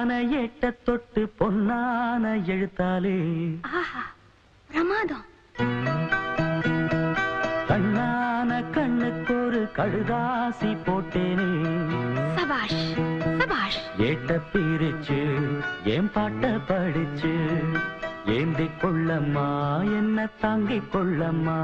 பூவான எட்ட தொட்டு பொன்னான எழுத்தாலே பிரமாதம். கண்ணான கண்ணுக்கு ஒரு கடுதாசி போட்டேனே. சபாஷ் சபாஷ். ஏட்ட பிரிச்சு ஏன் பாட்ட படிச்சு ஏந்தி கொள்ளம்மா என்ன தாங்கிக் கொள்ளம்மா.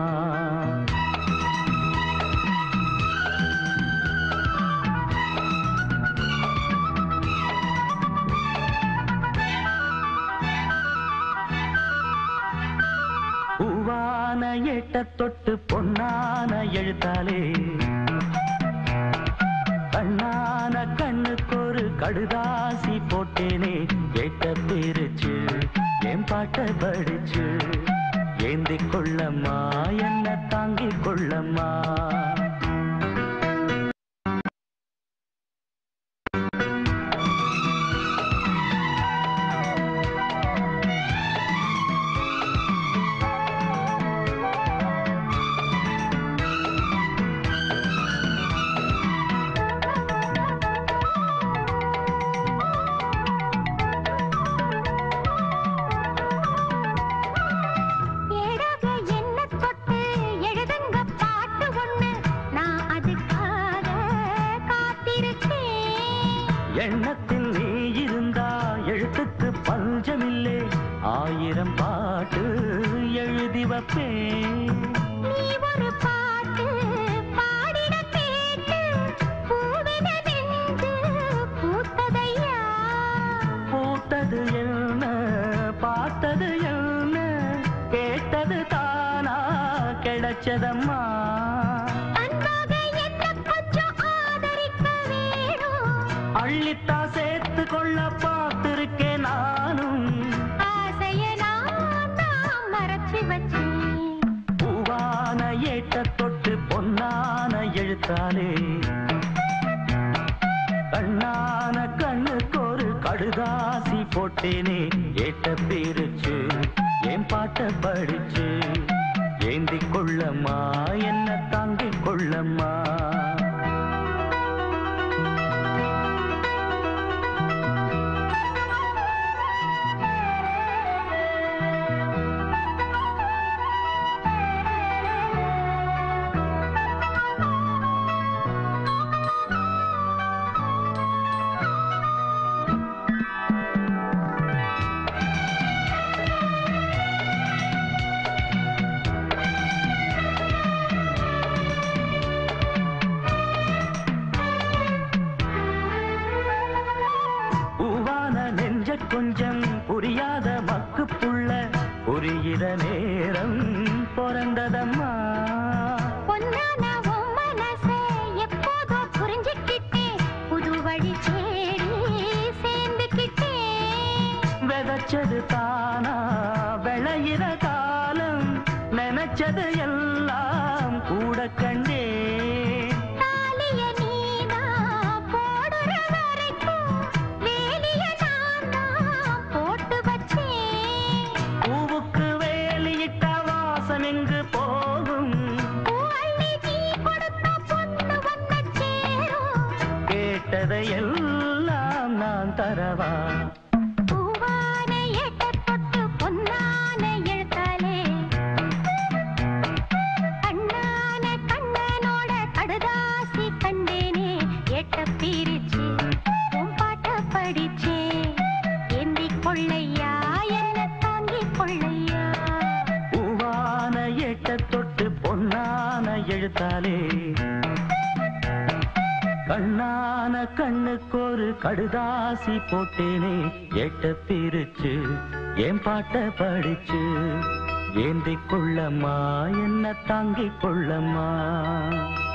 பூவான எட்ட தொட்டு பொன்னான எழுத்தாலே கண்ணான கண்ணுக்கு ஒரு கடுதாசி போட்டேனே. ஏட்ட பிரிச்சு என் பாட்ட படிச்சு ஏந்தி கொள்ளம்மா என்ன தாங்கிக் கொள்ளம்மா. எண்ணத்தில் நீ இருந்தா எழுத்துக்கு பஞ்சமில்லே. 1000 பாட்டு எழுதி வைப்பேன். நீ ஒரு பாட்டு பாடிட கேட்டு பூவின நெஞ்சு பூத்ததையா. பூத்தது என்ன பார்த்தது என்ன கேட்டது தானா கிடைச்சதம்மா. அள்ளித்தா சேர்த்து கொள்ள பார்த்திருக்கேன் நானும். ஆசைய நான் மறைச்சு வச்சேன். பூவான ஏட்ட தொட்டு பொன்னான எழுத்தாலே கண்ணான கண்ணுக்கு ஒரு கடுதாசி போட்டேனே. ஏட்ட பிரிச்சு என் பாட்ட படிச்சு ஏந்தி கொள்ளம்மா என்ன தாங்கிக் கொள்ளம்மா. கொஞ்சம் புரியாத மக்கு புள்ள புரிகிற நேரம் பிறந்ததம்மா. பொன்னான உன் மனசை எப்போதோ புரிஞ்சுக்கிட்டே புது வழி தேடி சேர்ந்துக்கிட்டே. விதைச்சது தானா விளையிற காலம் நினைச்சது எல்லாம் கூட கண்டே. எங்கு போகும் கேட்டதையெல்லாம் நான் தரவா. பூவான எட்ட தொட்டு பொன்னான எழுத்தாலே கண்ணான கண்ணனோட கடுதாசி கண்டேனே. எட்ட பிரிச்சு உன் பாட்ட படிச்சே ஏந்தி கொள்ளையா என்ன தாங்கிக் கொள்ளையா. ஏட்ட தொட்டு பொன்னான எழுத்தாலே கண்ணான கண்ணுக்கு ஒரு கடுதாசி போட்டேனே. ஏட்ட பிரிச்சு என் பாட்ட படிச்சு ஏந்தி கொள்ளம்மா என்ன தாங்கிக் கொள்ளம்மா.